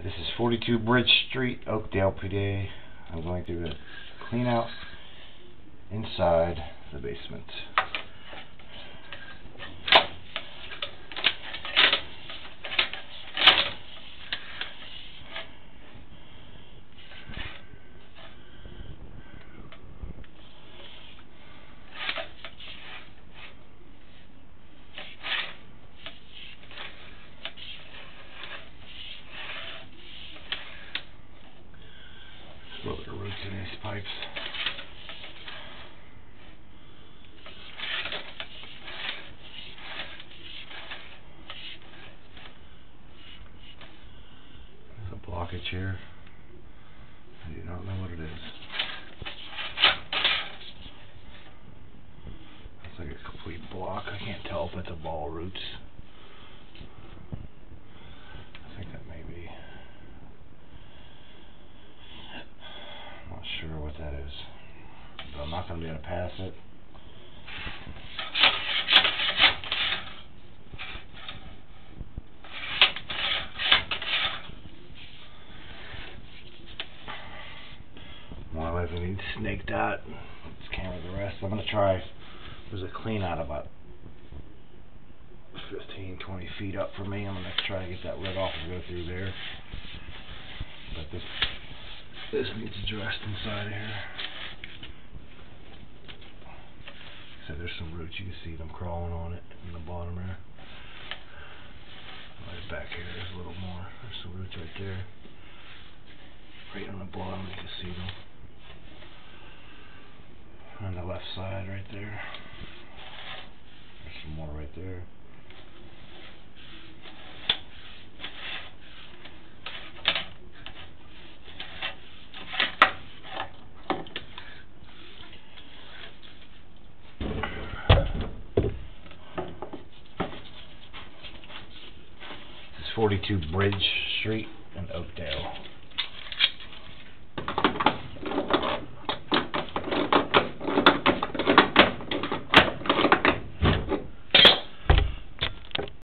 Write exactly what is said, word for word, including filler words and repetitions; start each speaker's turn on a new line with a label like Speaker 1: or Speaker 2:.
Speaker 1: This is forty-two Bridge Street, Oakdale, P A. I'm going to clean out inside the basement. A little bit of roots in these pipes. There's a blockage here. I do not know what it is. It's like a complete block. I can't tell if it's a ball of roots. I think that may be. Sure what that is, but I'm not going to be able to pass it. My wife needs snake dot. Let's camera the rest. I'm going to try. There's a clean out about fifteen, twenty feet up for me. I'm going to try to get that lid off and go through there. But this This needs addressed inside here. So there's some roots, you can see them crawling on it in the bottom there. Right back here, there's a little more. There's some roots right there. Right on the bottom, you can see them. On the left side, right there. There's some more right there. forty-two Bridge Street in Oakdale.